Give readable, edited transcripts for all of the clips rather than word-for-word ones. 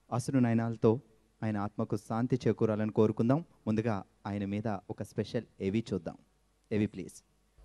అసురు నయనాలతో ఆయన ఆత్మకు శాంతి చేకూరాలని కోరుకుందాం. ముందుగా ఆయన మీద ఒక స్పెషల్ ఏవి చూద్దాం. ఏవి ప్లీజ్.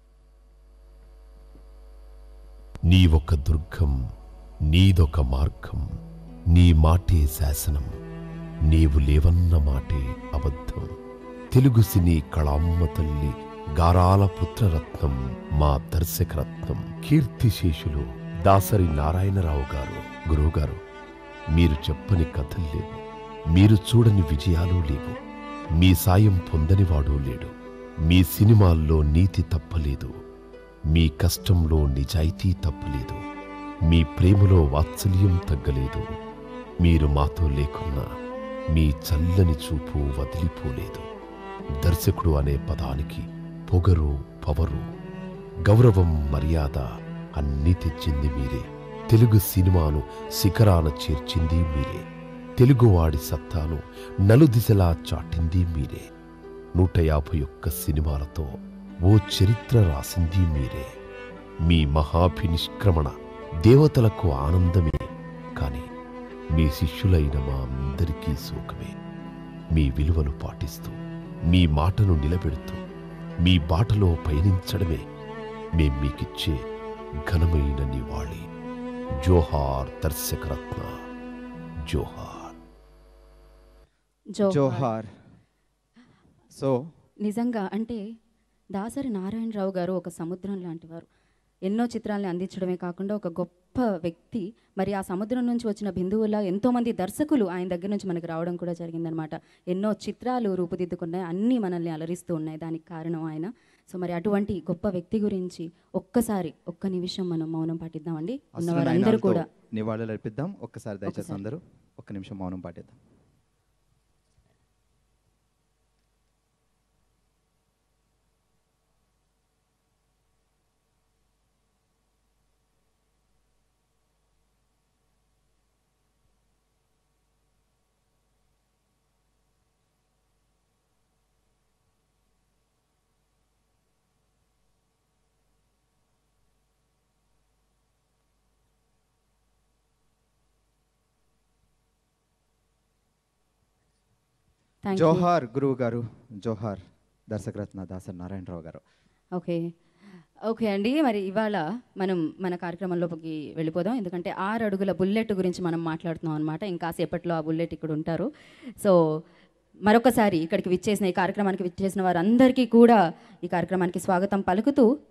నీవొక దుర్గం, నీదొక మార్గం, నీ మాటే శాసనం, నీవు లేవన్న మాటే అబద్ధం. తెలుగు సినీ కళామ్మ తల్లి గారాల పుత్రరత్నం, మా దర్శకరత్నం, కీర్తిశేషులు దాసరి నారాయణరావు గారు. గురువుగారు, మీరు చెప్పని కథలు లేవు, మీరు చూడని విజయాలు లేవు, మీ సాయం పొందనివాడూ లేడు. మీ సినిమాల్లో నీతి తప్పలేదు, మీ కష్టంలో నిజాయితీ తప్పలేదు, మీ ప్రేమలో వాత్సల్యం తగ్గలేదు. మీరు మాతో లేకున్నా మీ చల్లని చూపు వదిలిపోలేదు. దర్శకుడు అనే పదానికి పొగరు, పవరు, గౌరవం, మర్యాద అన్నీ తెచ్చింది మీరే. తెలుగు సినిమాను శిఖరాన చేర్చింది మీరే. తెలుగువాడి సత్తాను నలుదిశలా చాటింది మీరే. 151 సినిమాలతో ఓ చరిత్ర రాసింది మీరే. మీ మహాభినిష్క్రమణ దేవతలకు ఆనందమే, కాని మీ శిష్యులైన మా అందరికీ శోకమే. మీ విలువలు పాటిస్తూ, మీ మాటను నిలబెడుతూ, మీ బాటలో పయనించడమే మేం మీకిచ్చే ఘనమైన నివాళి. జోహార్ దర్శకరత్న, జోహార్. జోహార్. సో నిజంగా అంటే దాసరి నారాయణరావు గారు ఒక సముద్రం లాంటివారు. ఎన్నో చిత్రాలను అందించడమే కాకుండా ఒక గొప్ప వ్యక్తి. మరి ఆ సముద్రం నుంచి వచ్చిన బిందువులా ఎంతోమంది దర్శకులు ఆయన దగ్గర నుంచి మనకు రావడం కూడా జరిగిందనమాట. ఎన్నో చిత్రాలు రూపుదిద్దుకున్నాయి, అన్నీ మనల్ని అలరిస్తూ ఉన్నాయి. దానికి కారణం ఆయన. సో మరి అటువంటి గొప్ప వ్యక్తి గురించి ఒక్క నిమిషం మనం మౌనం పాటిద్దామండి. ఉన్నవారందరూ కూడా నివాళులు అర్పిద్దాం. ఒక్కసారి దయచేసి అందరూ ఒక్క నిమిషం మౌనం పాటిద్దాం. జోహార్ గురువు గారు, జోహార్ దర్శకరత్న దాసరి నారాయణరావు గారు. ఓకే అండి. మరి ఇవాళ మనం మన కార్యక్రమంలోకి వెళ్ళిపోదాం. ఎందుకంటే 6 అడుగుల బుల్లెట్ గురించి మనం మాట్లాడుతున్నాం అనమాట. ఇంకాసేపట్లో ఆ బుల్లెట్ ఇక్కడ ఉంటారు. సో మరొకసారి ఇక్కడికి విచ్చేసిన, ఈ కార్యక్రమానికి విచ్చేసిన వారందరికీ కూడా ఈ కార్యక్రమానికి స్వాగతం పలుకుతూ